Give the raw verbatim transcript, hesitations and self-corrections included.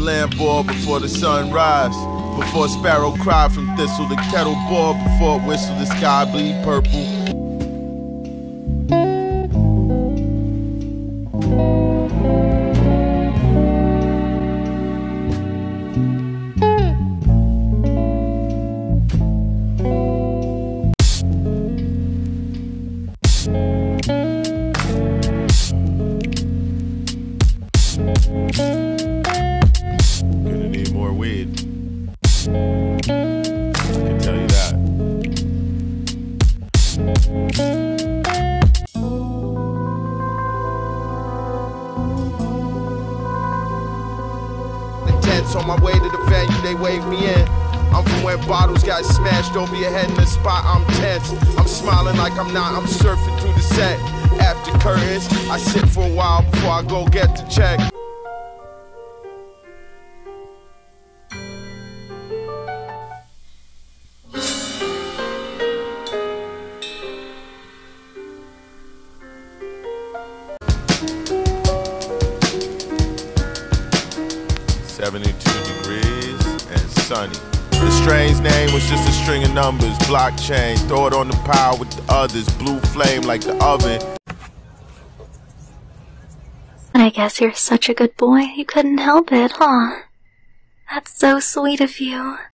lamp boiled before the sun rise. Before sparrow cry from thistle, the kettle boil before it whistle, the sky bleed purple. Gonna need more weed. I can tell you that. Intense on my way to the venue, they wave me in. I'm from where bottles got smashed over your head in the spot. I'm tense. I'm smiling like I'm not. I'm surfing through the set. After curtains, I sit for a while before I go get the check. seventy-two degrees and sunny. The strange name was just a string of numbers. Blockchain, throw it on the pile with the others. Blue flame like the oven. I guess you're such a good boy, you couldn't help it, huh? That's so sweet of you.